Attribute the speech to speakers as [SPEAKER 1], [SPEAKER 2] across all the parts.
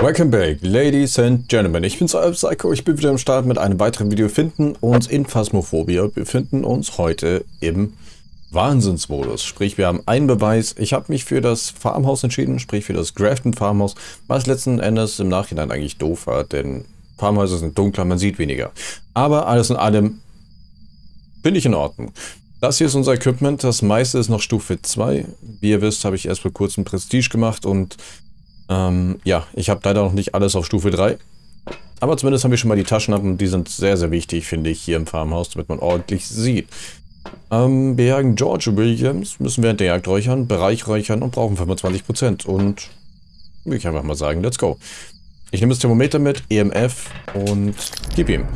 [SPEAKER 1] Welcome back, Ladies and Gentlemen. Ich bin's, euer Psycho. Ich bin wieder am Start mit einem weiteren Video. Wir finden uns in Phasmophobia. Wir befinden uns heute im Wahnsinnsmodus. Sprich, wir haben einen Beweis. Ich habe mich für das Farmhaus entschieden, sprich für das Grafton Farmhaus, was letzten Endes im Nachhinein eigentlich doof war, denn Farmhäuser sind dunkler, man sieht weniger. Aber alles in allem bin ich in Ordnung. Das hier ist unser Equipment. Das meiste ist noch Stufe 2. Wie ihr wisst, habe ich erst vor kurzem Prestige gemacht und ja, ich habe leider noch nicht alles auf Stufe 3. Aber zumindest haben wir schon mal die Taschenlampen und die sind sehr, sehr wichtig, finde ich, hier im Farmhaus, damit man ordentlich sieht. Wir jagen George Williams, müssen während der Jagd räuchern, Bereich räuchern und brauchen 25%. Und will ich einfach mal sagen, let's go. Ich nehme das Thermometer mit, EMF und gib ihm.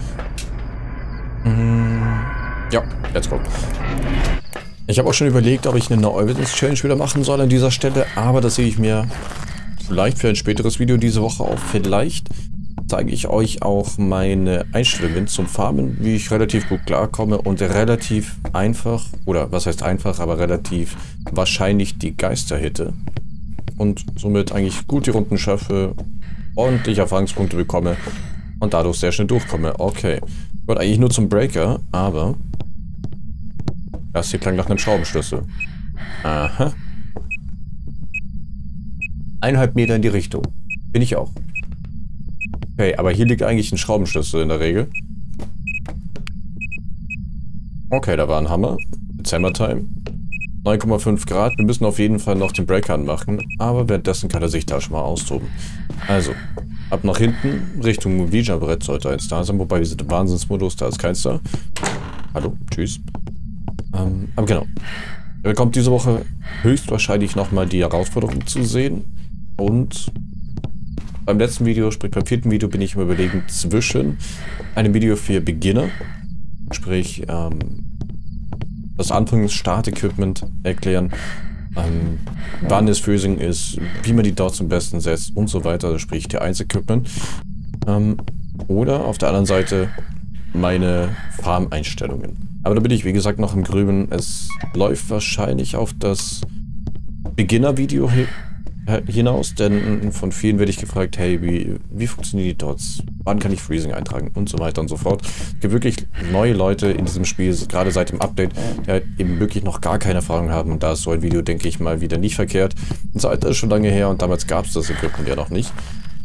[SPEAKER 1] Ja, let's go. Ich habe auch schon überlegt, ob ich eine No Evidence Challenge wieder machen soll an dieser Stelle, aber das sehe ich mir vielleicht für ein späteres Video diese Woche auf. Vielleicht zeige ich euch auch meine Einstellungen zum Farmen, wie ich relativ gut klarkomme und relativ einfach, oder was heißt einfach, aber relativ wahrscheinlich die Geister hitte. Und somit eigentlich gut die Runden schaffe, ordentlich Erfahrungspunkte bekomme und dadurch sehr schnell durchkomme. Okay, ich wollte eigentlich nur zum Breaker, aber das hier klang nach einem Schraubenschlüssel. Aha. 1,5 Meter in die Richtung. Bin ich auch. Okay, aber hier liegt eigentlich ein Schraubenschlüssel in der Regel. Okay, da war ein Hammer. Dezember-Time. 9,5 Grad. Wir müssen auf jeden Fall noch den Breaker anmachen. Aber währenddessen kann er sich da schon mal austoben. Also, ab nach hinten. Richtung Ouija-Brett sollte eins da sein. Wobei wir sind im Wahnsinnsmodus. Da ist keins da. Hallo. Tschüss. Aber genau. Er bekommt diese Woche höchstwahrscheinlich nochmal die Herausforderung zu sehen. Und beim letzten Video, sprich beim 4. Video, bin ich im Überlegen zwischen einem Video für Beginner, sprich das Anfangs-Start-Equipment erklären, wann es Freezing ist, wie man die Dots am besten setzt und so weiter, also sprich T1-Equipment. Oder auf der anderen Seite meine Farm-Einstellungen. Aber da bin ich, wie gesagt, noch im Grüben. Es läuft wahrscheinlich auf das Beginner-Video hinaus, denn von vielen werde ich gefragt, hey, wie funktionieren die Dots? Wann kann ich Freezing eintragen? Und so weiter und so fort. Es gibt wirklich neue Leute in diesem Spiel, gerade seit dem Update, die halt eben wirklich noch gar keine Erfahrung haben. Und da ist so ein Video, denke ich mal, wieder nicht verkehrt. Das Alter ist schon lange her und damals gab es das Equipment ja noch nicht.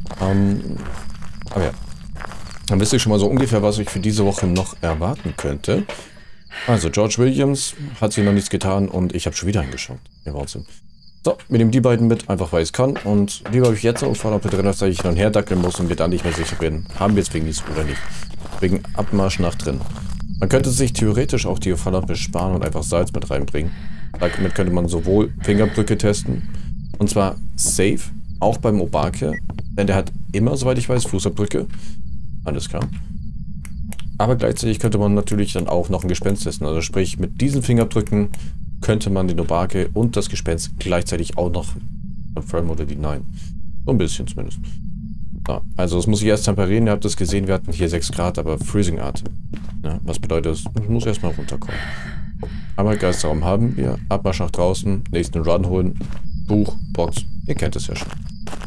[SPEAKER 1] Aber ja, dann wisst ihr schon mal so ungefähr, was ich für diese Woche noch erwarten könnte. Also, George Williams hat sich noch nichts getan und ich habe schon wieder hingeschaut. Ja, Wahnsinn. So, wir nehmen die beiden mit, einfach weil ich es kann. Und lieber habe ich jetzt auffallen, ob der drin ist, dass ich noch herdackeln muss und mir dann nicht mehr sicher bin. Haben wir jetzt wegen nichts oder nicht. Wegen Abmarsch nach drin. Man könnte sich theoretisch auch die Falllampe sparen und einfach Salz mit reinbringen. Damit könnte man sowohl Fingerbrücke testen, und zwar safe, auch beim Obake, denn der hat immer, soweit ich weiß, Fußabdrücke. Alles klar. Aber gleichzeitig könnte man natürlich dann auch noch ein Gespenst testen. Also sprich, mit diesen Fingerabdrücken könnte man den Obake und das Gespenst gleichzeitig auch noch confirm oder deny. So ein bisschen zumindest. Ja, also das muss ich erst temperieren. Ihr habt das gesehen, wir hatten hier 6 Grad, aber Freezing Atem. Ja, was bedeutet das? Ich muss erstmal runterkommen. Aber Geisterraum haben wir. Abmarsch nach draußen. Nächsten Run holen. Buch, Box. Ihr kennt es ja schon.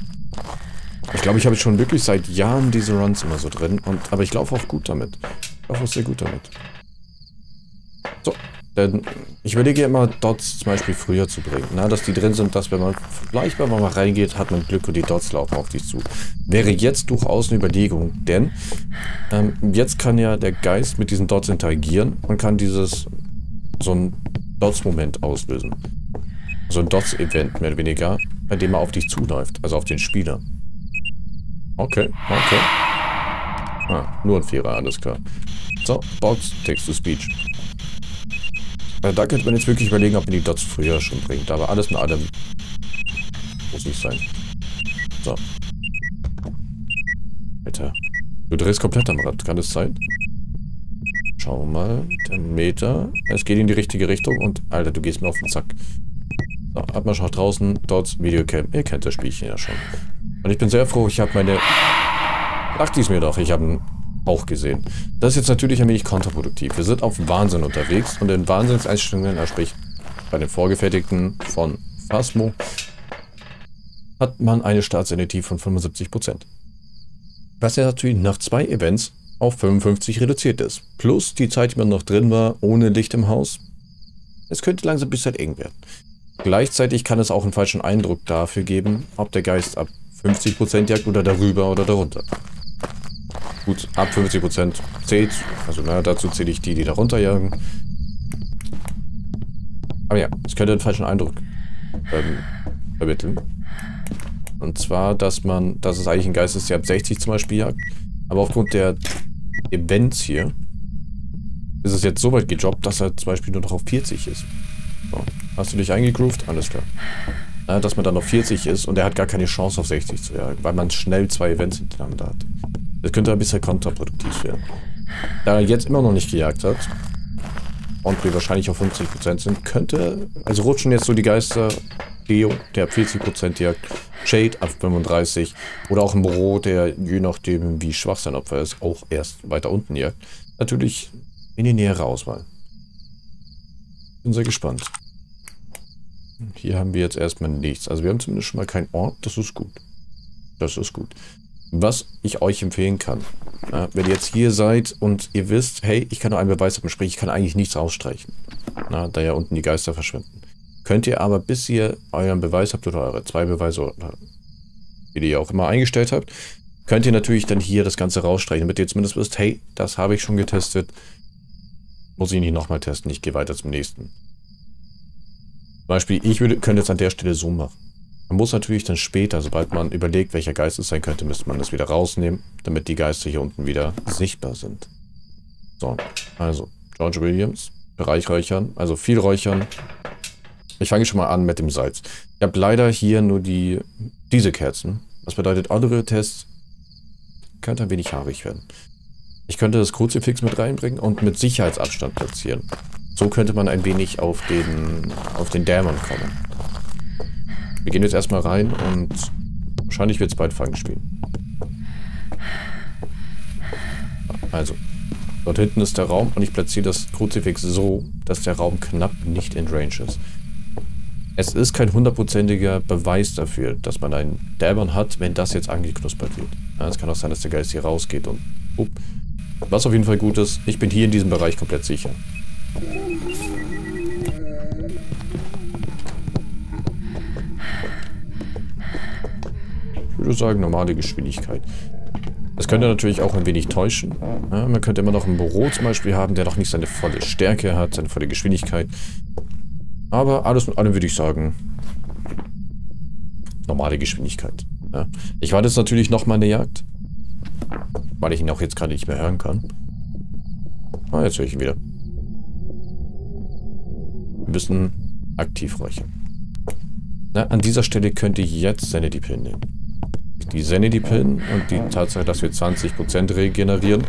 [SPEAKER 1] Ich glaube, ich habe schon wirklich seit Jahren diese Runs immer so drin. Aber ich laufe auch gut damit. Ich laufe auch sehr gut damit. So. Denn ich überlege immer, Dots zum Beispiel früher zu bringen. Na, dass die drin sind, dass wenn man vielleicht mal reingeht, hat man Glück und die Dots laufen auf dich zu. Wäre jetzt durchaus eine Überlegung, denn jetzt kann ja der Geist mit diesen Dots interagieren und kann so ein Dots-Moment auslösen. So ein Dots-Event, mehr oder weniger, bei dem er auf dich zuläuft, also auf den Spieler. Okay, okay. Ah, nur ein Vierer, alles klar. So, Box, Text-to-Speech. Da könnte man jetzt wirklich überlegen, ob man die Dots früher schon bringt, aber alles in allem muss nicht sein. So. Alter. Du drehst komplett am Rad, kann das sein? Schauen wir mal. Der Meter. Es geht in die richtige Richtung und, Alter, du gehst mir auf den Sack. So, Abmarsch nach draußen, Dots, Videocam. Ihr kennt das Spielchen ja schon. Und ich bin sehr froh, ich habe meine... Dachte ich mir doch, ich habe einen auch gesehen. Das ist jetzt natürlich ein wenig kontraproduktiv. Wir sind auf Wahnsinn unterwegs und in Wahnsinnseinstellungen, sprich bei den vorgefertigten von Phasmo, hat man eine Startsanity von 75%. Was ja natürlich nach 2 Events auf 55 reduziert ist. Plus die Zeit, die man noch drin war, ohne Licht im Haus. Es könnte langsam ein bisschen eng werden. Gleichzeitig kann es auch einen falschen Eindruck dafür geben, ob der Geist ab 50% jagt oder darüber oder darunter. Gut, ab 50% zählt, also dazu zähle ich die, die darunter jagen. Aber ja, es könnte einen falschen Eindruck vermitteln. Und zwar, dass es eigentlich ein Geist ist, der ab 60 zum Beispiel jagt. Aber aufgrund der Events hier ist es jetzt so weit gejobbt, dass er zum Beispiel nur noch auf 40 ist. So, hast du dich eingegroovt? Alles klar. Ja, dass man dann auf 40 ist und er hat gar keine Chance auf 60 zu jagen, weil man schnell 2 Events hintereinander hat. Das könnte ein bisschen kontraproduktiv werden. Da er jetzt immer noch nicht gejagt hat und wir wahrscheinlich auf 50% sind, also rutschen jetzt so die Geister, Leo, der ab 40% jagt, Shade ab 35 oder auch ein Bro, der je nachdem wie schwach sein Opfer ist, auch erst weiter unten jagt. Natürlich in die nähere Auswahl. Bin sehr gespannt. Hier haben wir jetzt erstmal nichts. Also wir haben zumindest schon mal keinen Ort, das ist gut. Das ist gut. Was ich euch empfehlen kann, wenn ihr jetzt hier seid und ihr wisst, hey, ich kann nur einen Beweis haben, sprich, ich kann eigentlich nichts rausstreichen, da ja unten die Geister verschwinden. Könnt ihr aber, bis ihr euren Beweis habt oder eure 2 Beweise oder wie ihr auch immer eingestellt habt, könnt ihr natürlich dann hier das Ganze rausstreichen, damit ihr zumindest wisst, hey, das habe ich schon getestet, muss ich nicht nochmal testen, ich gehe weiter zum nächsten. Zum Beispiel, könnte jetzt an der Stelle so machen. Man muss natürlich dann später, sobald man überlegt, welcher Geist es sein könnte, müsste man das wieder rausnehmen, damit die Geister hier unten wieder sichtbar sind. So, also George Williams, Bereich räuchern, also viel räuchern. Ich fange schon mal an mit dem Salz. Ich habe leider hier nur diese Kerzen. Das bedeutet, andere Tests könnte ein wenig haarig werden. Ich könnte das Kruzifix mit reinbringen und mit Sicherheitsabstand platzieren. So könnte man ein wenig auf den Dämon kommen. Wir gehen jetzt erstmal rein und wahrscheinlich wird es bald Fang spielen. Also, dort hinten ist der Raum und ich platziere das Kruzifix so, dass der Raum knapp nicht in Range ist. Es ist kein 100%iger Beweis dafür, dass man einen Dämon hat, wenn das jetzt angeknuspert wird. Ja, es kann auch sein, dass der Geist hier rausgeht und was auf jeden Fall gut ist, ich bin hier in diesem Bereich komplett sicher. Ich würde sagen, normale Geschwindigkeit. Das könnte natürlich auch ein wenig täuschen. Ja, man könnte immer noch ein Büro zum Beispiel haben, der noch nicht seine volle Stärke hat, seine volle Geschwindigkeit. Aber alles mit allem würde ich sagen, normale Geschwindigkeit. Ja. Ich warte jetzt natürlich nochmal in der Jagd, weil ich ihn auch jetzt gerade nicht mehr hören kann. Ah, jetzt höre ich ihn wieder. Wir müssen aktiv räuchern. Na, an dieser Stelle könnte ich jetzt Sanity-Pillen nehmen. Die Sanity-Pillen und die Tatsache, dass wir 20% regenerieren,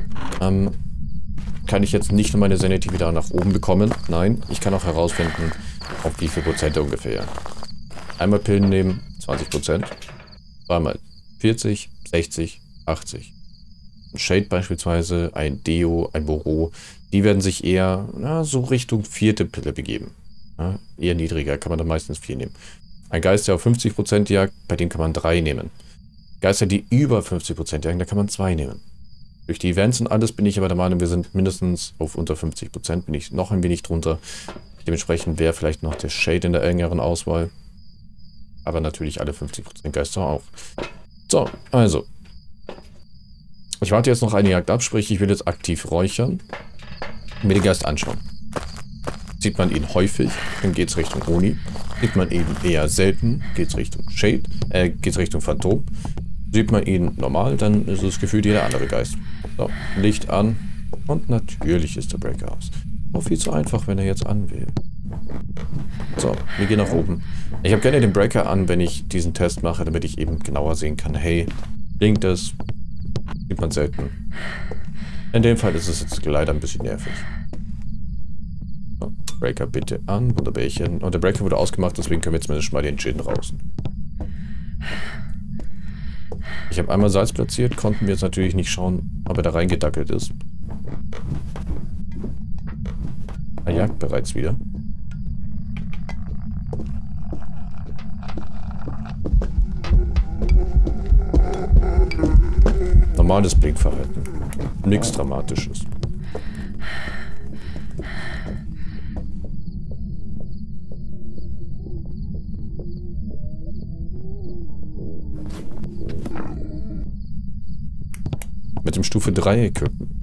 [SPEAKER 1] kann ich jetzt nicht nur meine Sanity wieder nach oben bekommen. Nein, ich kann auch herausfinden, auf wie viel Prozent ungefähr. Einmal Pillen nehmen, 20%. Zweimal 40, 60, 80. Ein Shade beispielsweise, ein Deo, ein Boro, die werden sich eher so Richtung 4. Pille begeben. Ja, eher niedriger, kann man dann meistens 4 nehmen. Ein Geist, der auf 50% jagt, bei dem kann man 3 nehmen. Geister, die über 50% jagen, da kann man 2 nehmen. Durch die Events und alles bin ich aber der Meinung, wir sind mindestens auf unter 50%, bin ich noch ein wenig drunter. Dementsprechend wäre vielleicht noch der Shade in der engeren Auswahl. Aber natürlich alle 50% Geister auch. So, also. Ich warte jetzt noch eine Jagd ab, sprich ich will jetzt aktiv räuchern. Mir den Geist anschauen. Sieht man ihn häufig, dann geht es Richtung Oni. Sieht man ihn eher selten, geht es Richtung Shade, geht es Richtung Phantom. Sieht man ihn normal, dann ist es gefühlt jeder andere Geist. So, Licht an und natürlich ist der Breaker aus. Oh, viel zu einfach, wenn er jetzt anwählt. So, wir gehen nach oben. Ich habe gerne den Breaker an, wenn ich diesen Test mache, damit ich eben genauer sehen kann, hey, blinkt es? Sieht man selten. In dem Fall ist es jetzt leider ein bisschen nervig. So, Breaker bitte an, Wunderbärchen. Und der Breaker wurde ausgemacht, deswegen können wir jetzt zumindest mal den Gin raus. Ich habe einmal Salz platziert, konnten wir jetzt natürlich nicht schauen, ob er da reingedackelt ist. Er jagt bereits wieder. normales Blinkverhalten. Nichts Dramatisches. Mit dem Stufe 3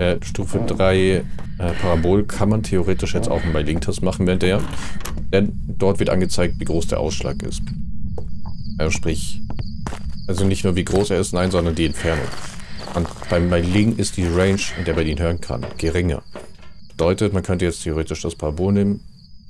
[SPEAKER 1] Parabol kann man theoretisch jetzt auch einen By-Link-Test machen, denn dort wird angezeigt, wie groß der Ausschlag ist. Also sprich, also nicht nur wie groß er ist, nein, sondern die Entfernung. Und beim By-Link ist die Range, in der man ihn hören kann, geringer. Bedeutet, man könnte jetzt theoretisch das Parabol nehmen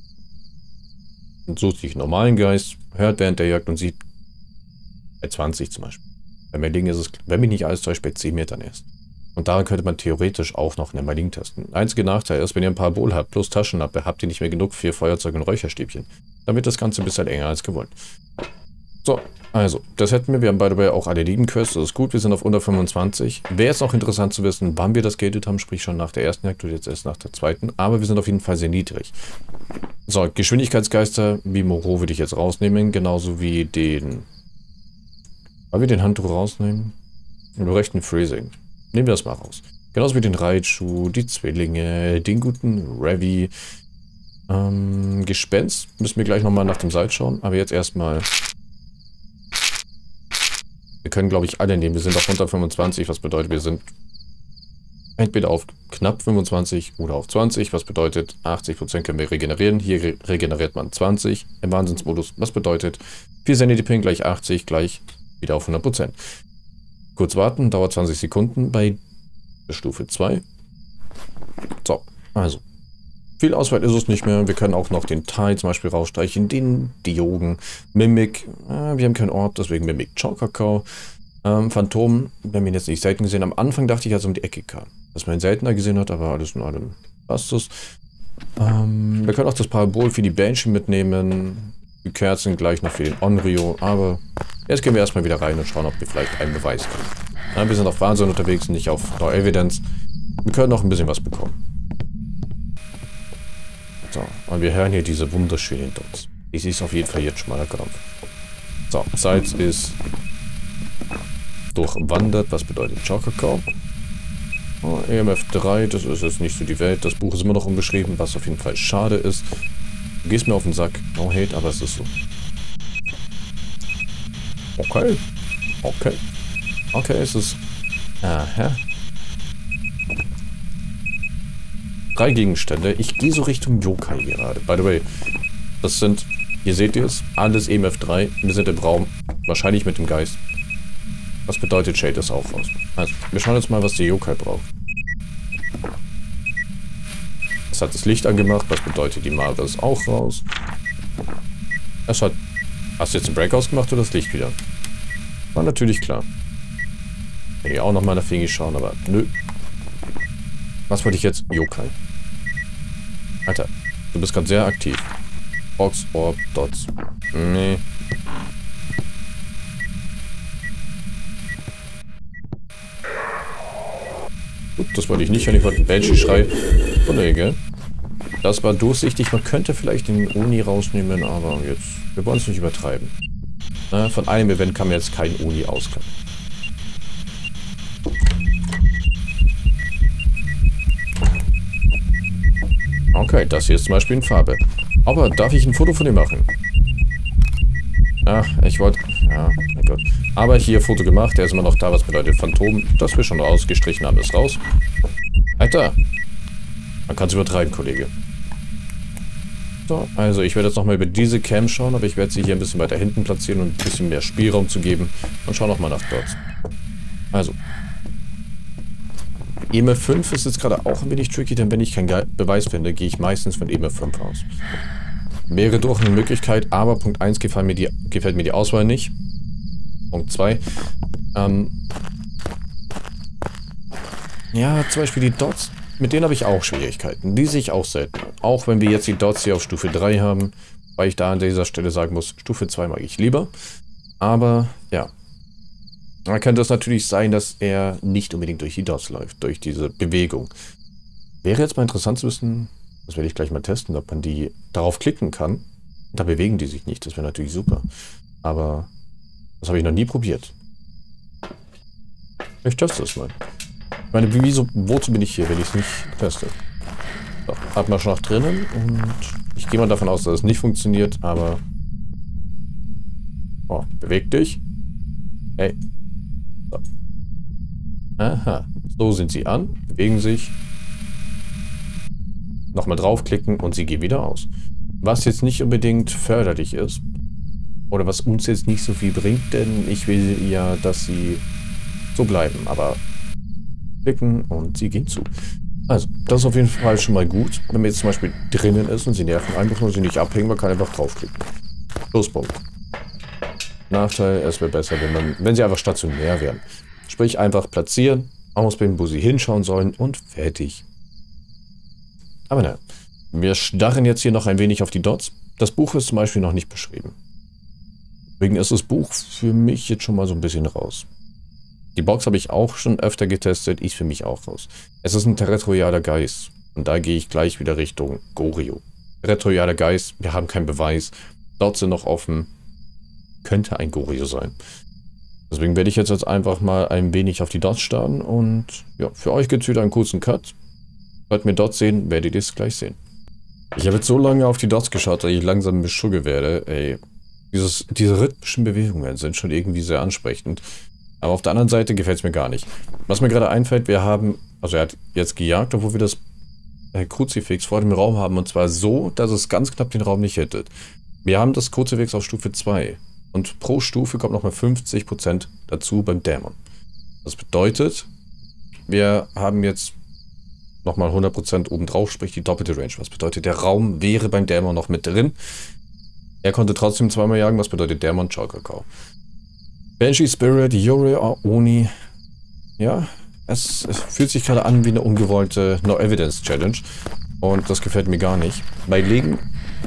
[SPEAKER 1] und sucht sich einen normalen Geist, hört während der Jagd und sieht bei 20 zum Beispiel. Beim By-Link ist es, wenn mich nicht alles täuscht, bei 10 Metern erst. Und daran könnte man theoretisch auch noch einen By-Link testen. Einziger Nachteil ist, wenn ihr ein Parabol habt, plus Taschenlampe, habt ihr nicht mehr genug für Feuerzeug und Räucherstäbchen. Dann wird das Ganze ein bisschen enger als gewollt. So, also, das hätten wir. Wir haben by the way auch alle Nebenquests, das ist gut. Wir sind auf unter 25. Wäre jetzt auch interessant zu wissen, wann wir das geedet haben, sprich schon nach der ersten Jagd oder jetzt erst nach der zweiten. Aber wir sind auf jeden Fall sehr niedrig. So, Geschwindigkeitsgeister wie Moreau würde ich jetzt rausnehmen, genauso wie den... Wollen wir den Handtuch rausnehmen? Im rechten Freezing. Nehmen wir das mal raus. Genauso wie den Raichu, die Zwillinge, den guten Ravi. Gespenst. Müssen wir gleich nochmal nach dem Seil schauen. Aber jetzt erstmal... Wir können, glaube ich, alle nehmen. Wir sind auf unter 25, was bedeutet, wir sind entweder auf knapp 25 oder auf 20, was bedeutet, 80% können wir regenerieren. Hier regeneriert man 20 im Wahnsinnsmodus, was bedeutet, 4 Sanity Ping gleich 80 gleich wieder auf 100%. Kurz warten, dauert 20 Sekunden bei der Stufe 2. So, also. Viel Auswahl ist es nicht mehr. Wir können auch noch den Tai zum Beispiel rausstreichen, den Diogen, Mimic. Wir haben keinen Ort, deswegen Mimic Chow-Kakao. Phantom, wir haben ihn jetzt nicht selten gesehen. Am Anfang dachte ich, als um die Ecke kam. Dass man ihn seltener gesehen hat, aber alles in allem passt es. Wir können auch das Parabol für die Banshee mitnehmen. Die Kerzen gleich noch für den Onryo. Aber jetzt gehen wir erstmal wieder rein und schauen, ob wir vielleicht einen Beweis können. Ja, wir sind auf Wahnsinn unterwegs, nicht auf No Evidence. Wir können noch ein bisschen was bekommen. So, und wir hören hier diese wunderschönen Dots. Ich sehe es auf jeden Fall jetzt schon mal erkannt. So, Salz ist durchwandert, was bedeutet Chow-Kakao. Oh, EMF 3, das ist jetzt nicht so die Welt. Das Buch ist immer noch unbeschrieben, was auf jeden Fall schade ist. Du gehst mir auf den Sack. No hate, aber es ist so. Okay. Okay. Okay, es ist... Aha. 3 Gegenstände. Ich gehe so Richtung Yokai gerade. By the way, das sind, hier seht ihr es, alles EMF 3. Wir sind im Raum, wahrscheinlich mit dem Geist. Was bedeutet, Shade ist auch raus. Also, wir schauen jetzt mal, was der Yokai braucht. Es hat das Licht angemacht, was bedeutet, die Mare ist auch raus. Es hat... Hast du jetzt einen Break ausgemacht oder das Licht wieder? War natürlich klar. Ich kann hier auch nochmal nach Fingi schauen, aber nö. Was wollte ich jetzt? Yokai. Alter, du bist gerade sehr aktiv. Box, Orb, Dots. Nee. Gut, das wollte ich nicht, wenn ich wollte einen Banshee-Schrei. Kollege. Das war durchsichtig. Man könnte vielleicht den Uni rausnehmen, aber jetzt... Wir wollen es nicht übertreiben. Von einem Event kann mir jetzt kein Uni auskommen. Okay, das hier ist zum Beispiel in Farbe. Aber darf ich ein Foto von dem machen? Ach, ich wollte... Ja, mein Gott. Aber hier Foto gemacht, der ist immer noch da, was bedeutet Phantom. Das wir schon rausgestrichen haben, ist raus. Alter! Man kann es übertreiben, Kollege. So, also ich werde jetzt nochmal über diese Cam schauen, aber ich werde sie hier ein bisschen weiter hinten platzieren, um ein bisschen mehr Spielraum zu geben. Und schau nochmal nach dort. Also. EMF 5 ist jetzt gerade auch ein wenig tricky, denn wenn ich keinen Beweis finde, gehe ich meistens von EMF 5 aus. Wäre doch eine Möglichkeit, aber Punkt 1 gefällt mir die Auswahl nicht. Punkt 2. Ja, zum Beispiel die Dots, mit denen habe ich auch Schwierigkeiten. Die sehe ich auch selten. Auch wenn wir jetzt die Dots hier auf Stufe 3 haben, weil ich da an dieser Stelle sagen muss, Stufe 2 mag ich lieber. Aber, ja. Da könnte es natürlich sein, dass er nicht unbedingt durch die Dots läuft, durch diese Bewegung. Wäre jetzt mal interessant zu wissen, das werde ich gleich mal testen, ob man die darauf klicken kann. Da bewegen die sich nicht, das wäre natürlich super. Aber das habe ich noch nie probiert. Ich teste es mal. Ich meine, wozu bin ich hier, wenn ich es nicht teste? So, hat man schon noch drinnen und ich gehe mal davon aus, dass es nicht funktioniert, aber... Oh, beweg dich. Hey. So. Aha. So sind sie an, bewegen sich. Nochmal draufklicken und sie gehen wieder aus. Was jetzt nicht unbedingt förderlich ist. Oder was uns jetzt nicht so viel bringt, denn ich will ja, dass sie so bleiben. Aber klicken und sie gehen zu. Also, das ist auf jeden Fall schon mal gut. Wenn man jetzt zum Beispiel drinnen ist und sie nerven ein, muss man sie nicht abhängen, man kann einfach draufklicken. Pluspunkt. Nachteil, es wäre besser, wenn sie einfach stationär wären. Sprich, einfach platzieren, ausbilden, wo sie hinschauen sollen und fertig. Aber naja, wir starren jetzt hier noch ein wenig auf die Dots. Das Buch ist zum Beispiel noch nicht beschrieben. Deswegen ist das Buch für mich jetzt schon mal so ein bisschen raus. Die Box habe ich auch schon öfter getestet, ist für mich auch raus. Es ist ein territorialer Geist. Und da gehe ich gleich wieder Richtung Goryo. Territorialer Geist, wir haben keinen Beweis. Dots sind noch offen. Könnte ein Goryo sein. Deswegen werde ich jetzt einfach mal ein wenig auf die Dots starren. Und ja, für euch gibt es wieder einen kurzen Cut. Sollt mir Dots sehen, werdet ihr es gleich sehen. Ich habe jetzt so lange auf die Dots geschaut, dass ich langsam beschugge werde. Ey, diese rhythmischen Bewegungen sind schon irgendwie sehr ansprechend. Aber auf der anderen Seite gefällt es mir gar nicht. Was mir gerade einfällt, wir haben, also er hat jetzt gejagt, obwohl wir das Kruzifix vor dem Raum haben. Und zwar so, dass es ganz knapp den Raum nicht hittet. Wir haben das Kruzifix auf Stufe 2. Und pro Stufe kommt nochmal 50% dazu beim Dämon. Das bedeutet, wir haben jetzt nochmal 100% obendrauf, sprich die doppelte Range. Was bedeutet, der Raum wäre beim Dämon noch mit drin. Er konnte trotzdem zweimal jagen, was bedeutet Dämon, ciao Kakao. Banshee Spirit, Yuri, Oni. Ja, es fühlt sich gerade an wie eine ungewollte No-Evidence-Challenge. Und das gefällt mir gar nicht. Bei Legen...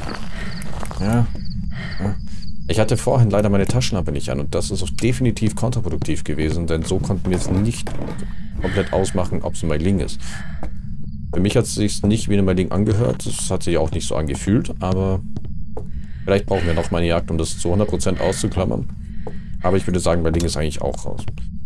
[SPEAKER 1] Ja. Ich hatte vorhin leider meine Taschenlampe nicht an und das ist auch definitiv kontraproduktiv gewesen, denn so konnten wir jetzt nicht komplett ausmachen, ob es ein Meiling ist. Für mich hat es sich nicht wie eine Meiling angehört, das hat sich auch nicht so angefühlt, aber vielleicht brauchen wir noch mal eine Jagd, um das zu 100% auszuklammern. Aber ich würde sagen, Meiling ist eigentlich auch raus.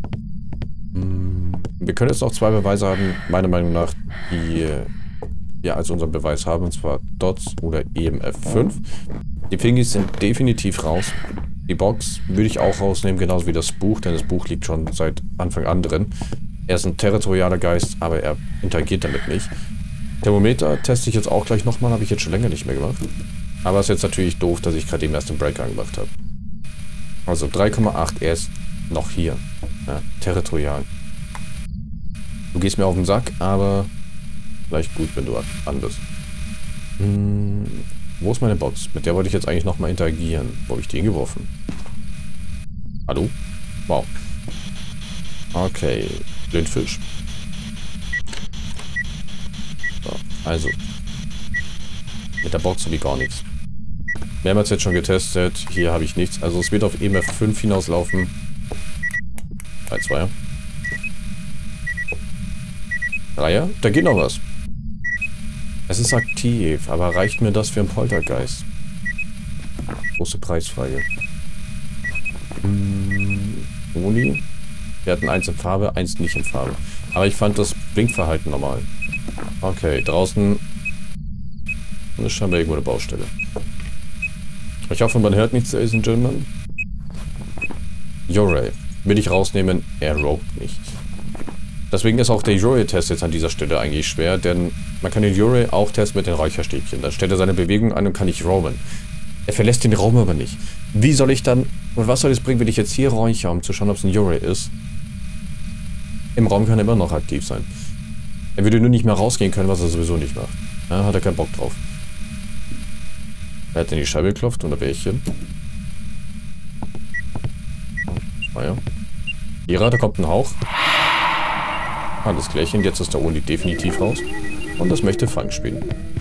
[SPEAKER 1] Wir können jetzt noch zwei Beweise haben, meiner Meinung nach, die wir als unseren Beweis haben, und zwar Dots oder EMF 5. Die Fingis sind definitiv raus. Die Box würde ich auch rausnehmen, genauso wie das Buch, denn das Buch liegt schon seit Anfang an drin. Er ist ein territorialer Geist, aber er interagiert damit nicht. Thermometer teste ich jetzt auch gleich nochmal, habe ich jetzt schon länger nicht mehr gemacht. Aber es ist jetzt natürlich doof, dass ich gerade eben erst den Breaker angemacht habe. Also 3,8, er ist noch hier. Ja, territorial. Du gehst mir auf den Sack, aber vielleicht gut, wenn du an bist. Wo ist meine Box? Mit der wollte ich jetzt eigentlich nochmal interagieren. Wo habe ich die hingeworfen? Hallo? Wow. Okay. Blindfisch. So, also. Mit der Box habe ich gar nichts. Mehrmals jetzt schon getestet. Hier habe ich nichts. Also es wird auf EMF 5 hinauslaufen. 2er. 3er. Da geht noch was. Es ist aktiv, aber reicht mir das für einen Poltergeist? Große Preisfrage. Oni. Wir hatten eins in Farbe, eins nicht in Farbe. Aber ich fand das Blinkverhalten normal. Okay, draußen ist scheinbar irgendwo eine Baustelle. Ich hoffe, man hört nichts, Ladies and Gentlemen. Yuri. Will ich rausnehmen, er robt nicht. Deswegen ist auch der Yuri-Test jetzt an dieser Stelle eigentlich schwer, denn man kann den Yuri auch testen mit den Räucherstäbchen. Dann stellt er seine Bewegung an und kann nicht roamen. Er verlässt den Raum aber nicht. Wie soll ich dann... Und was soll es bringen, wenn ich jetzt hier räuchere, um zu schauen, ob es ein Yuri ist? Im Raum kann er immer noch aktiv sein. Er würde nur nicht mehr rausgehen können, was er sowieso nicht macht. Ja, hat er keinen Bock drauf. Er hat in die Scheibe geklopft, oder Bärchen. Schmeier. Hier, da kommt ein Hauch. Alles klärchen, jetzt ist der Oni definitiv raus. Und das möchte Fang spielen.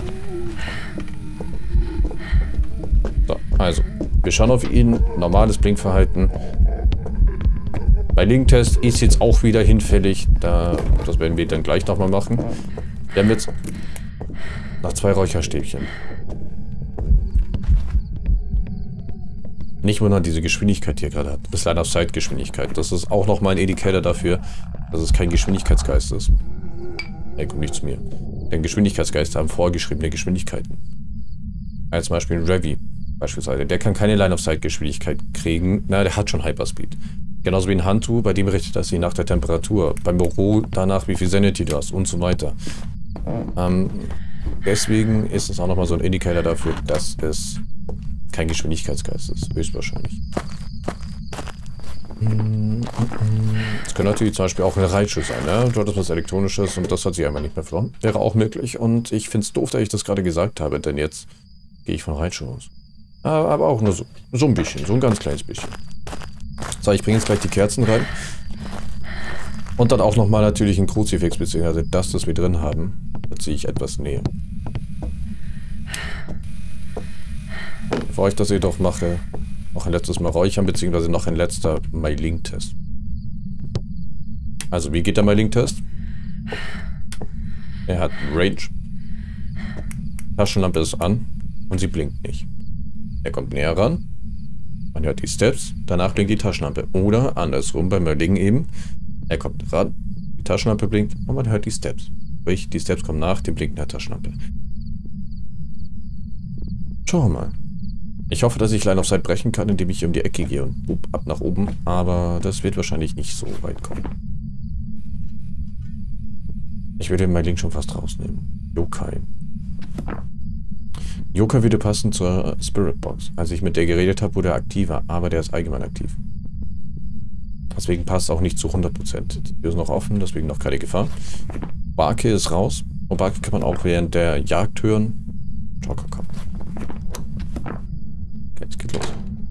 [SPEAKER 1] So, also. Wir schauen auf ihn. Normales Blinkverhalten. Bei Link-Test ist jetzt auch wieder hinfällig. Das werden wir dann gleich nochmal machen. Wir haben jetzt noch 2 Räucherstäbchen. Nicht wundern, diese Geschwindigkeit, die er gerade hat. Das ist Line-of-Sight-Geschwindigkeit. Das ist auch nochmal ein Indikator dafür, dass es kein Geschwindigkeitsgeist ist. Ey, komm nicht zu mir. Denn Geschwindigkeitsgeister haben vorgeschriebene Geschwindigkeiten. Also zum Beispiel ein Revy, beispielsweise. Der kann keine Line-of-Sight-Geschwindigkeit kriegen. Na, der hat schon Hyperspeed. Genauso wie ein Hantu, bei dem richtet das sich nach der Temperatur. Beim Büro danach, wie viel Sanity du hast und so weiter. Deswegen ist es auch nochmal so ein Indikator dafür, dass es kein Geschwindigkeitsgeist ist, höchstwahrscheinlich. Es könnte natürlich zum Beispiel auch ein Raichu sein, ne? Dort ist was Elektronisches und das hat sich einmal nicht mehr verloren. Wäre auch möglich und ich finde es doof, dass ich das gerade gesagt habe, denn jetzt gehe ich von Raichu aus. Aber auch nur so ein bisschen, so ein ganz kleines bisschen. So, ich bringe jetzt gleich die Kerzen rein. Und dann auch nochmal natürlich ein Kruzifix, beziehungsweise das wir drin haben. Da ziehe ich etwas näher. Bevor ich das jedoch mache, noch ein letztes Mal räuchern, beziehungsweise noch ein letzter MyLink-Test. Also, wie geht der MyLink-Test? Er hat Range. Taschenlampe ist an und sie blinkt nicht. Er kommt näher ran. Man hört die Steps, danach blinkt die Taschenlampe. Oder andersrum bei MyLink eben. Er kommt ran, die Taschenlampe blinkt und man hört die Steps. Sprich, die Steps kommen nach dem Blinken der Taschenlampe. Schauen wir mal. Ich hoffe, dass ich Line of Sight brechen kann, indem ich um die Ecke gehe und boop, ab nach oben. Aber das wird wahrscheinlich nicht so weit kommen. Ich würde MyLink schon fast rausnehmen. Yokai. Yokai würde passen zur Spirit Box. Als ich mit der geredet habe, wurde er aktiver, aber der ist allgemein aktiv. Deswegen passt auch nicht zu 100%. Die Tür ist noch offen, deswegen noch keine Gefahr. Barke ist raus. Und Barke kann man auch während der Jagd hören. Joker kommt. Okay, es geht los.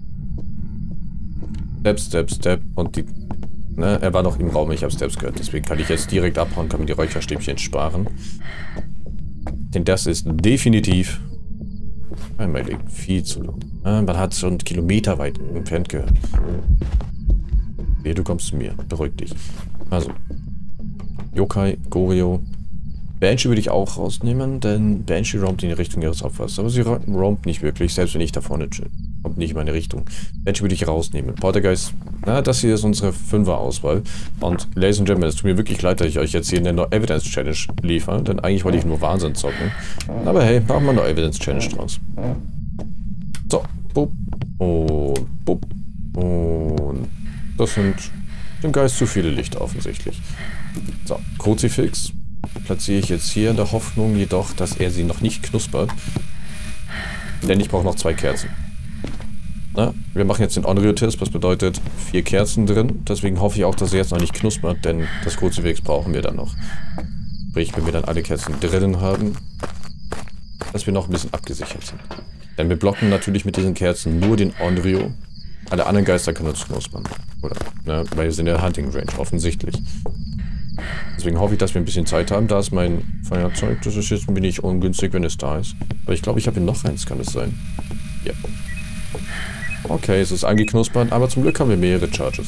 [SPEAKER 1] Step, Step, Step. Und die... Ne, er war noch im Raum, ich habe Steps gehört. Deswegen kann ich jetzt direkt abhauen, kann mir die Räucherstäbchen sparen. Denn das ist definitiv... Einmal viel zu lang. Man hat schon kilometerweit entfernt gehört. Nee, du kommst zu mir. Beruhig dich. Also. Yokai, Goryo. Banshee würde ich auch rausnehmen, denn Banshee roamt in die Richtung ihres Opfers. Aber sie roamt nicht wirklich, selbst wenn ich da vorne chill. Kommt nicht in meine Richtung. Banshee würde ich rausnehmen. Poltergeist, na, das hier ist unsere 5er-Auswahl. Und, Ladies and Gentlemen, es tut mir wirklich leid, dass ich euch jetzt hier eine No-Evidence-Challenge liefere, denn eigentlich wollte ich nur Wahnsinn zocken. Aber hey, machen wir eine No-Evidence-Challenge draus. So, bup. Und bup. Und das sind dem Geist zu viele Lichter offensichtlich. So, Kruzifix platziere ich jetzt hier in der Hoffnung jedoch, dass er sie noch nicht knuspert. Denn ich brauche noch 2 Kerzen. Na, wir machen jetzt den Onryo-Test, was bedeutet 4 Kerzen drin. Deswegen hoffe ich auch, dass er jetzt noch nicht knuspert, denn das Kruzifix brauchen wir dann noch. Sprich, wenn wir dann alle Kerzen drinnen haben, dass wir noch ein bisschen abgesichert sind. Denn wir blocken natürlich mit diesen Kerzen nur den Onryo. Alle anderen Geister können uns knuspern. Oder, ne, weil wir sind in der Hunting Range, offensichtlich. Deswegen hoffe ich, dass wir ein bisschen Zeit haben. Da ist mein Feuerzeug. Das ist jetzt ein wenig ungünstig, wenn es da ist. Aber ich glaube, ich habe hier noch eins, kann es sein? Ja. Okay, es ist angeknuspert, aber zum Glück haben wir mehrere Charges.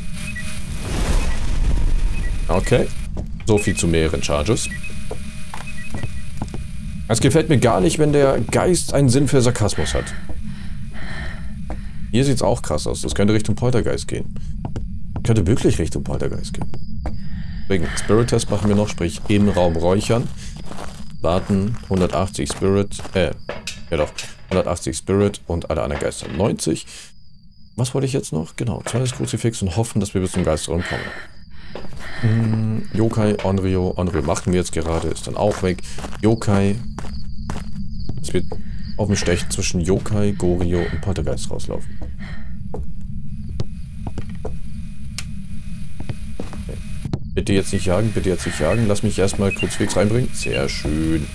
[SPEAKER 1] Okay. So viel zu mehreren Charges. Es gefällt mir gar nicht, wenn der Geist einen Sinn für Sarkasmus hat. Hier sieht es auch krass aus. Das könnte Richtung Poltergeist gehen. Könnte wirklich Richtung Poltergeist gehen. Deswegen, Spirit-Test machen wir noch, sprich im Raum räuchern. Warten, 180 Spirit, ja doch, 180 Spirit und alle anderen Geister 90. Was wollte ich jetzt noch? Genau, 2 Kruzifix und hoffen, dass wir bis zum Geisterraum kommen. Yokai, Onryo. Onryo machen wir jetzt gerade, ist dann auch weg. Yokai. Es wird auf dem Stech zwischen Yokai, Goryo und Poltergeist rauslaufen. Okay. Bitte jetzt nicht jagen, bitte jetzt nicht jagen. Lass mich erstmal Kruzifix reinbringen. Sehr schön.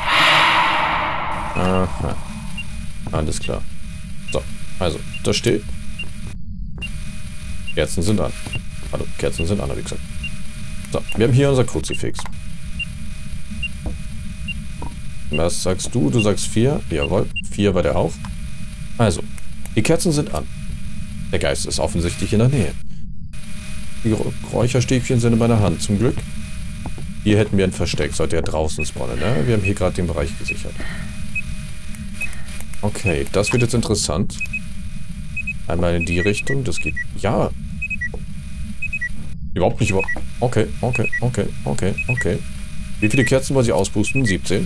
[SPEAKER 1] Aha. Alles klar. So, also, das steht. Kerzen sind an. Hallo, Kerzen sind an, habe ich gesagt. So, wir haben hier unser Kruzifix. Was sagst du? Du sagst 4. Jawohl, 4 war der auch. Also, die Kerzen sind an. Der Geist ist offensichtlich in der Nähe. Die Räucherstäbchen sind in meiner Hand, zum Glück. Hier hätten wir ein Versteck, sollte er draußen spawnen, ne? Wir haben hier gerade den Bereich gesichert. Okay, das wird jetzt interessant. Einmal in die Richtung, das geht... Ja. Überhaupt nicht über... Okay. Wie viele Kerzen wollen Sie auspusten? 17.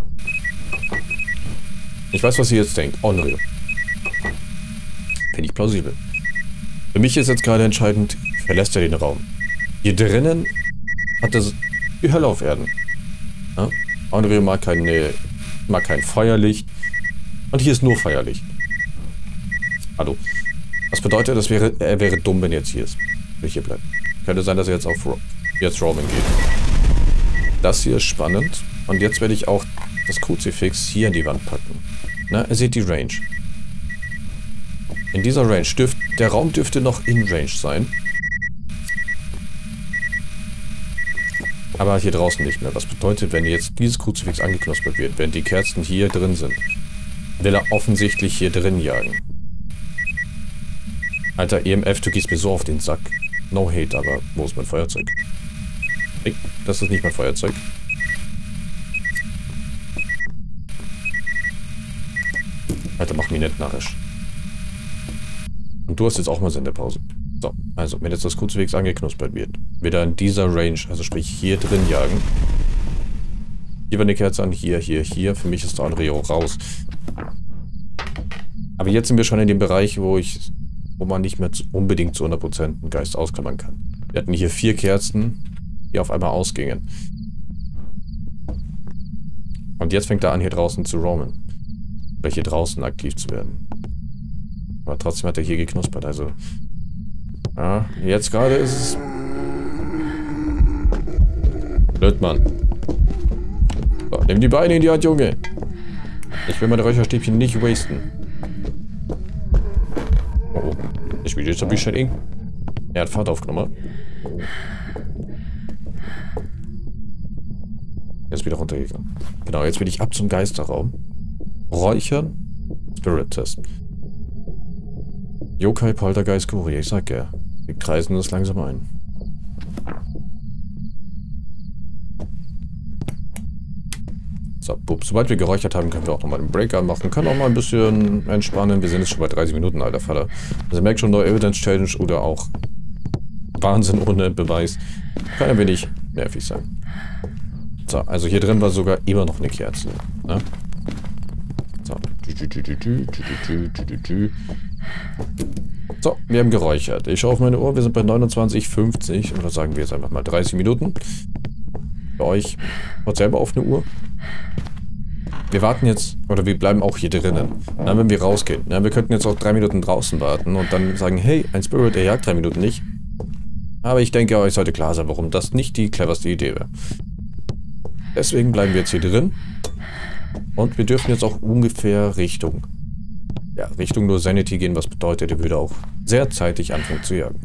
[SPEAKER 1] Ich weiß, was sie jetzt denkt. Unreal. Finde ich plausibel. Für mich ist jetzt gerade entscheidend, verlässt er den Raum. Hier drinnen hat es die Hölle auf Erden. Ja? Unreal mag kein Feuerlicht. Und hier ist nur Feuerlicht. Hallo. Was bedeutet, er wäre dumm, wenn er jetzt hier ist. Will hier bleiben. Könnte sein, dass er jetzt auf Roman geht. Das hier ist spannend. Und jetzt werde ich auch das Kruzifix hier in die Wand packen. Na, ihr seht die Range. In dieser Range der Raum dürfte noch in Range sein. Aber hier draußen nicht mehr. Was bedeutet, wenn jetzt dieses Kruzifix angeknuspert wird, wenn die Kerzen hier drin sind, will er offensichtlich hier drin jagen. Alter, EMF, du gehst mir so auf den Sack. No hate, aber wo ist mein Feuerzeug? Nee, das ist nicht mein Feuerzeug. Alter, mach mich nicht narrisch. Und du hast jetzt auch mal Sendepause. So, also, wenn jetzt das Kruzifix angeknuspert wird, wird er in dieser Range, also sprich hier drin jagen. Hier war eine Kerze an, hier. Für mich ist der Unreal raus. Aber jetzt sind wir schon in dem Bereich, wo man nicht mehr unbedingt zu 100% einen Geist ausklammern kann. Wir hatten hier 4 Kerzen, die auf einmal ausgingen. Und jetzt fängt er an, hier draußen zu roamen. Oder hier draußen aktiv zu werden. Aber trotzdem hat er hier geknuspert, also... Ja, jetzt gerade ist es... Blöd, Mann. So, nimm die Beine in die Hand, Junge. Ich will meine Räucherstäbchen nicht wasten. Oh, das Video ist ein bisschen eng. Er hat Fahrt aufgenommen. Jetzt wieder runtergegangen. Genau, jetzt bin ich ab zum Geisterraum. Räuchern. Spirit Test. Yokai, Poltergeist, Kurie. Ich sag ja. Wir kreisen das langsam ein. So, bup. Sobald wir geräuchert haben, können wir auch nochmal einen Breaker machen. Können auch mal ein bisschen entspannen. Wir sind jetzt schon bei 30 Minuten, alter Vater. Also ihr merkt schon, No Evidence Challenge oder auch Wahnsinn ohne Beweis. Kann ein wenig nervig sein. So, also hier drin war sogar immer noch eine Kerze. Ne? So. So, wir haben geräuchert. Ich schaue auf meine Uhr, wir sind bei 29,50 oder sagen wir jetzt einfach mal 30 Minuten. Für euch, schaut selber auf eine Uhr. Wir warten jetzt, oder wir bleiben auch hier drinnen. Na, wenn wir rausgehen. Na, wir könnten jetzt auch 3 Minuten draußen warten und dann sagen, hey, ein Spirit, der jagt 3 Minuten nicht. Aber ich denke, euch sollte klar sein, warum das nicht die cleverste Idee wäre. Deswegen bleiben wir jetzt hier drin. Und wir dürfen jetzt auch ungefähr Richtung nur Sanity gehen, was bedeutet, er würde auch sehr zeitig anfangen zu jagen.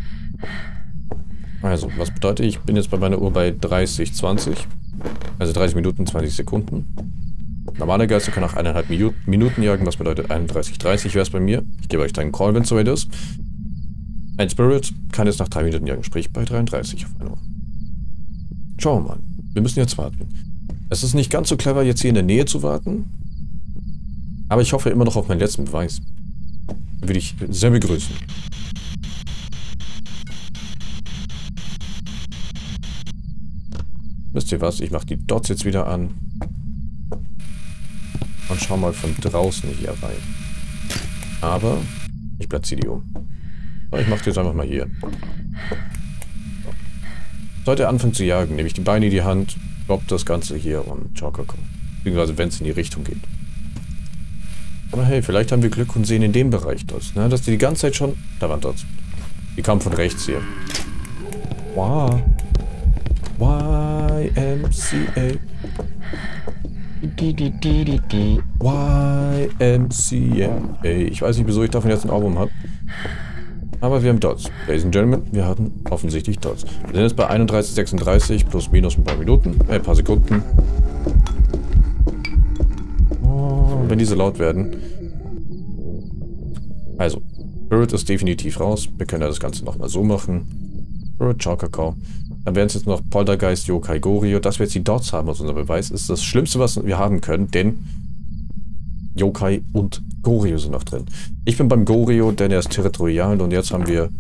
[SPEAKER 1] Also, was bedeutet, ich bin jetzt bei meiner Uhr bei 30,20. Also 30 Minuten, 20 Sekunden. Normale Geister können auch 1,5 Minuten jagen, was bedeutet 31,30 wäre es bei mir. Ich gebe euch dann einen Call, wenn es soweit ist. Ein Spirit kann jetzt nach 3 Minuten jagen, sprich bei 33 auf einer Uhr. Schauen wir mal. Wir müssen jetzt warten. Es ist nicht ganz so clever, jetzt hier in der Nähe zu warten. Aber ich hoffe immer noch auf meinen letzten Beweis. Würde ich sehr begrüßen. Wisst ihr was? Ich mache die Dots jetzt wieder an. Und schau mal von draußen hier rein. Aber ich platziere die um. So, ich mache die jetzt einfach mal hier. So. Sollte er anfangen zu jagen, nehme ich die Beine in die Hand, droppt das Ganze hier und Joker kommt. Beziehungsweise wenn es in die Richtung geht. Aber hey, vielleicht haben wir Glück und sehen in dem Bereich das. Ne? Dass die ganze Zeit schon... Da waren Dots. Die kamen von rechts hier. Wow. YMCA. YMCA. Ich weiß nicht, wieso ich davon jetzt ein Album habe. Aber wir haben Dots. Ladies and Gentlemen, wir hatten offensichtlich Dots. Wir sind jetzt bei 31,36 plus minus ein paar Minuten. Ein paar Sekunden. Oh, wenn diese laut werden. Also, Spirit ist definitiv raus. Wir können ja das Ganze nochmal so machen. Spirit, Ciao, Kakao. Dann wären es jetzt noch Poltergeist, Yokai, Gorio. Dass wir jetzt die Dots haben als unser Beweis, ist das Schlimmste, was wir haben können, denn Yokai und Goryo sind noch drin. Ich bin beim Goryo, denn er ist territorial und jetzt haben wir...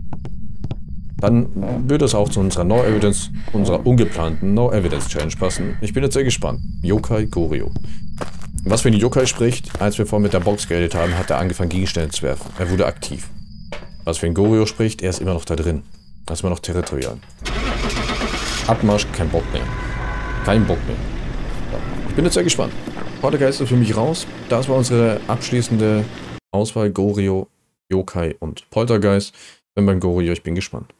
[SPEAKER 1] Dann würde es auch zu unserer No Evidence, unserer ungeplanten No Evidence Challenge passen. Ich bin jetzt sehr gespannt. Yokai, Goryo. Was für den Yokai spricht, als wir vorhin mit der Box geredet haben, hat er angefangen Gegenstände zu werfen. Er wurde aktiv. Was für den Goryo spricht, er ist immer noch da drin. Er ist immer noch territorial. Abmarsch, kein Bock mehr. Kein Bock mehr. Ja. Ich bin jetzt sehr gespannt. Poltergeist ist für mich raus. Das war unsere abschließende Auswahl. Goryo, Yokai und Poltergeist. Ich bin beim Goryo, ich bin gespannt.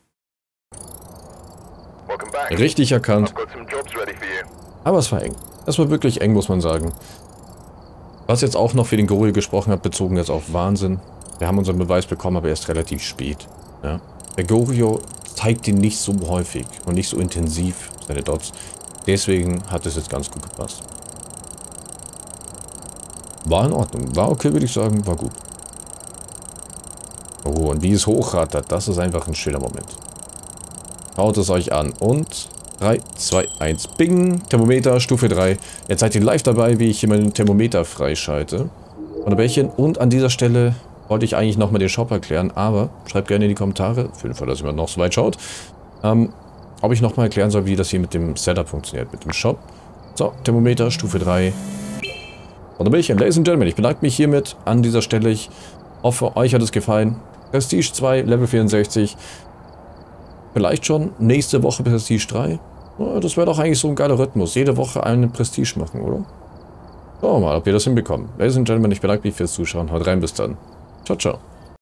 [SPEAKER 1] Richtig erkannt. Aber es war eng. Es war wirklich eng, muss man sagen. Was jetzt auch noch für den Goryo gesprochen hat, bezogen jetzt auf Wahnsinn. Wir haben unseren Beweis bekommen, aber erst relativ spät. Ja? Der Goryo zeigt ihn nicht so häufig und nicht so intensiv, seine Dots. Deswegen hat es jetzt ganz gut gepasst. War in Ordnung. War okay, würde ich sagen. War gut. Oh, und wie es hochrattert, das ist einfach ein schöner Moment. Schaut es euch an. Und 3, 2, 1, Bing. Thermometer, Stufe 3. Jetzt seid ihr live dabei, wie ich hier meinen Thermometer freischalte. Und an dieser Stelle wollte ich eigentlich nochmal den Shop erklären, aber schreibt gerne in die Kommentare, für den Fall, dass jemand noch so weit schaut, ob ich nochmal erklären soll, wie das hier mit dem Setup funktioniert, mit dem Shop. So, Thermometer, Stufe 3. Und da bin ich, Ladies and Gentlemen, ich bedanke mich hiermit an dieser Stelle. Ich hoffe, euch hat es gefallen. Prestige 2, Level 64. Vielleicht schon nächste Woche Prestige 3. Ja, das wäre doch eigentlich so ein geiler Rhythmus. Jede Woche einen Prestige machen, oder? Schauen wir mal, ob wir das hinbekommen. Ladies and Gentlemen, ich bedanke mich fürs Zuschauen. Haut rein, bis dann. Ciao, ciao.